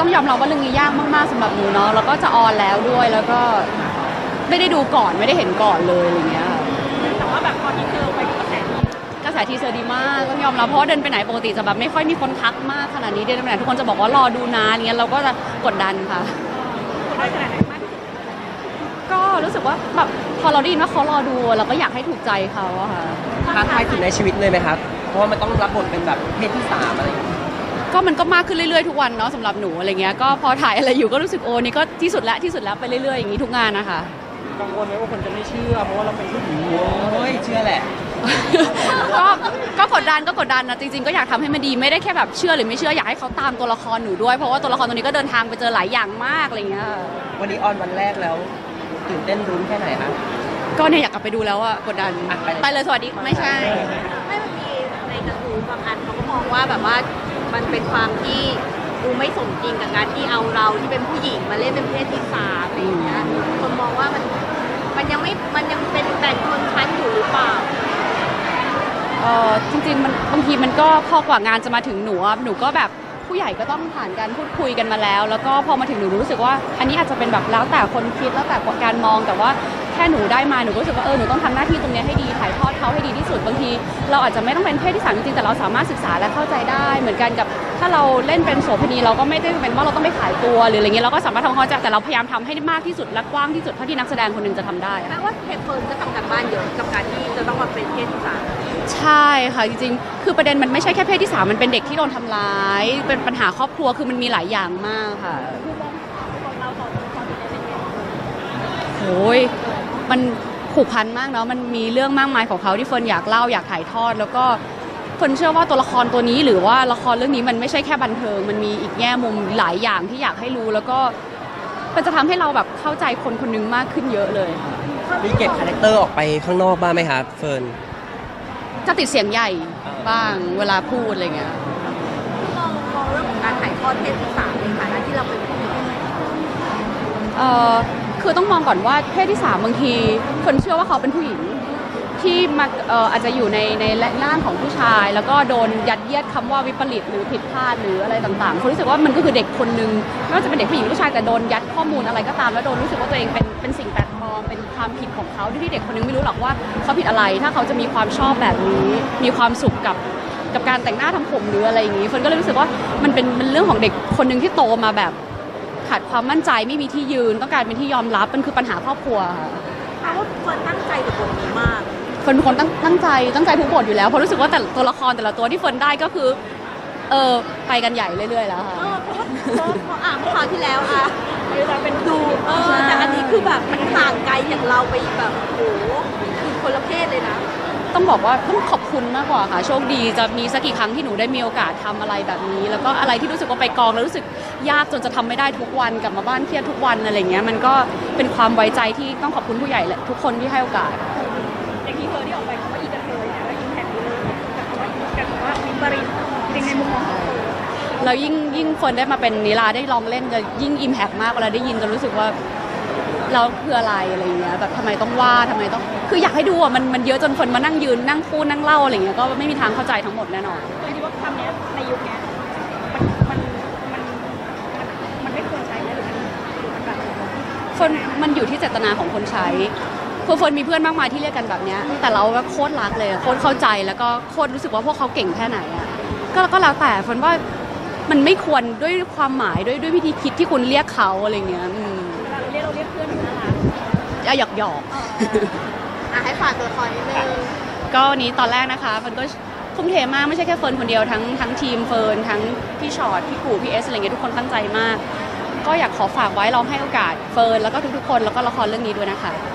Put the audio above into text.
ต้องยอมรับว่าเรื่องนี้ยากมากๆสำหรับหนูเนาะแล้วก็จะออนแล้วด้วยแล้วก็ไม่ได้ดูก่อนไม่ได้เห็นก่อนเลยอะไรเงี้ยแต่ว่าแบบพอทีเซอร์ไปกระแสทีเซอร์ดีมากต้องยอมรับเพราะว่าเดินไปไหนปกติจะแบบไม่ค่อยมีคนทักมากขนาดนี้เดินไปไหนทุกคนจะบอกว่ารอดูนะเงี้ยเราก็จะกดดันค่ะกดดันขนาดไหนมากที่สุดก็รู้สึกว่าแบบพอเราได้ยินว่าเขารอดูเราก็อยากให้ถูกใจเขาอะค่ะท้าทายสุดในชีวิตเลยไหมครับเพราะว่ามันต้องรับบทเป็นแบบเพศที่3อะไรอย่างเงี้ยก็มันก็มากขึ้นเรื่อยๆทุกวันเนาะสำหรับหนูอะไรเงี้ยก็พอถ่ายอะไรอยู่ก็รู้สึกโอ้นี่ก็ที่สุดแล้วไปเรื่อยๆอย่างนี้ทุกงานนะคะกังวลไหมว่าคนจะไม่เชื่อเพราะว่าเราเป็นผู้หญิงโอ้ยเชื่อแหละก็กดดันนะจริงๆก็อยากทำให้มันดีไม่ได้แค่แบบเชื่อหรือไม่เชื่ออยากให้เขาตามตัวละครหนูด้วยเพราะว่าตัวละครตัวนี้ก็เดินทางไปเจอหลายอย่างมากอะไรเงี้ยวันนี้ออนวันแรกแล้วตื่นเต้นรุ้นแค่ไหนคะก็เนี่ยอยากกลับไปดูแล้วอะกดดันไปเลยสวัสดีไม่ใช่ไม่บางทีในกระทู้บางอันเขาก็มองว่าแบบว่ามันเป็นความที่ดูไม่สมจริงกับการที่เอาเราที่เป็นผู้หญิงมาเล่นเป็นเพศที่3อะไรอย่างเงี้ยคนมองว่ามันยังเป็นแบ่งชนชั้นอยู่หรือเปล่าจริงๆมันบางทีมันก็พอกว่างานจะมาถึงหนูก็แบบผู้ใหญ่ก็ต้องผ่านการพูดคุยกันมาแล้วก็พอมาถึงหนูรู้สึกว่าอันนี้อาจจะเป็นแบบแล้วแต่คนคิดแล้วแต่การมองแต่ว่าแค่หนูได้มาหนูก็รู้สึกว่าหนูต้องทำหน้าที่ตรงนี้ให้ดีถ่ายทอดเขาให้ดีที่สุดบางทีเราอาจจะไม่ต้องเป็นเพศที่3จริงๆแต่เราสามารถศึกษาและเข้าใจได้เหมือนกันกับถ้าเราเล่นเป็นโสเภณีเราก็ไม่ได้เป็นว่าเราต้องไปขายตัวหรืออะไรเงี้ยเราก็สามารถทำเขาแต่เราพยายามทำให้มากที่สุดและกว้างที่สุดเท่าที่นักแสดงคนนึงจะทำได้แปลว่าเฟิร์นก็ทำการบ้านเยอะกับการที่จะต้องมาเป็นเพศที่3 ใช่ค่ะจริงๆคือประเด็นมันไม่ใช่แค่เพศที่3มันเป็นเด็กที่โดนทำร้ายเป็นปัญหาครอบครัวคือมันมีหลายอย่างมากค่ะโอ้ยมันผูกพันมากเนาะมันมีเรื่องมากมายของเขาที่เฟิร์นอยากเล่าอยากถ่ายทอดแล้วก็เฟิร์นเชื่อว่าตัวละครตัวนี้หรือว่าละครเรื่องนี้มันไม่ใช่แค่บันเทิงมันมีอีกแง่มุมหลายอย่างที่อยากให้รู้แล้วก็มันจะทำให้เราแบบเข้าใจคนคนนึงมากขึ้นเยอะเลยมีเก็บคาแรคเตอร์ออกไปข้างนอกบ้างไหมครับเฟิร์นจะติดเสียงใหญ่บ้างเวลาพูดอะไรเงี้ยมองเรื่องของการถ่ายทอดเพศที่3ในฐานะที่เราเป็นผู้หญิงคือต้องมองก่อนว่าเพศที่3บางทีคนเชื่อว่าเขาเป็นผู้หญิงที่มาอาจจะอยู่ในร่างของผู้ชายแล้วก็โดนยัดเยียดคำว่าวิปริตหรือผิดพลาดหรืออะไรต่างๆคนรู้สึกว่ามันก็คือเด็กคนนึงไม่ว่าจะเป็นเด็กผู้หญิงผู้ชายแต่โดนยัดข้อมูลอะไรก็ตามแล้วโดนรู้สึกว่าตัวเองเป็นสิ่งแปลกปลอมเป็นความผิดของเขาที่เด็กคนนึงไม่รู้หรอกว่าเขาผิดอะไรถ้าเขาจะมีความชอบแบบนี้มีความสุขกับการแต่งหน้าทำผมหรืออะไรอย่างนี้เฟิร์นก็เลยรู้สึกว่ามันเป็นเรื่องของเด็กคนนึงที่โตมาแบบขาดความมั่นใจไม่มีที่ยืนต้องการเป็นที่ยอมรับมันคือปัญหาครอบครัวค่ะเพราะว่าเฟิร์นตั้งใจกับบทนี้มากเฟิร์นเป็นคนตั้งใจทุกบทอยู่แล้วเพราะรู้สึกว่าแต่ตัวละครแต่ละตัวที่เฟิร์นได้ก็คือไปกันใหญ่เรื่อยๆแล้วค่ะเพราะอ่านเมื่อคราวที่แล้วจะเป็นดูแต่อันนี้คือแบบมันห่างไกลจากเราไปแบบโอ้โหคือคนละเพศเลยนะต้องบอกว่าต้องขอบคุณมากกว่าค่ะโชคดีจะมีสักกี่ครั้งที่หนูได้มีโอกาสทำอะไรแบบนี้แล้วก็อะไรที่รู้สึกว่าไปกองแล้วรู้สึกยากจนจะทำไม่ได้ทุกวันกลับมาบ้านเครียดทุกวันอะไรเงี้ยมันก็เป็นความไว้ใจที่ต้องขอบคุณผู้ใหญ่แหละทุกคนที่ให้โอกาสอย่างที่เธอที่ออกไปเขาว่าอีกระเทยแล้วยิงแผ่นเลยแต่ว่าวิปริตจริงในมุมมองของเธอแล้วยิ่งเฟิร์นได้มาเป็นนิลาได้ลองเล่นจะยิ่งอิมแพกมากเวลาได้ยินจะรู้สึกว่าเราคืออะไรเงี้ยแบบทำไมต้องว่าทำไมต้องคืออยากให้ดูมันเยอะจนคนมานั่งยืนนั่งพูดนั่งเล่าอะไรเงี้ยก็ไม่มีทางเข้าใจทั้งหมดแน่นอนคิดว่าคำนี้ในยุคนี้มันไม่ควรใช้ไหมหรือมันแบบมันอยู่ที่เจตนาของคนใช้เฟิร์นมีเพื่อนมากมายที่เรียกกันแบบนี้แต่เราโคตรรักเลยโคตรเข้าใจแล้วก็โคตรรู้สึกว่าพวกเขาเก่งแค่ไหนอ่ะก็แล้วแต่เฟิร์นว่ามันไม่ควรด้วยความหมายด้วยวิธีคิดที่คุณเรียกเขาอะไรเงี้ยเราเรียกเพื่อนนะคะหยอกให้ฝากตัวละครนิดนึงก็นี้ตอนแรกนะคะมันก็ทุ่มเทมากไม่ใช่แค่เฟิร์นคนเดียวทั้งทีมเฟิร์นทั้งพี่ชอตพี่กู่พี่เอสอะไรเงี้ยทุกคนตั้งใจมากก็อยากขอฝากไว้ลองให้โอกาสเฟิร์นแล้วก็ทุกๆคนแล้วก็ละครเรื่องนี้ด้วยนะคะ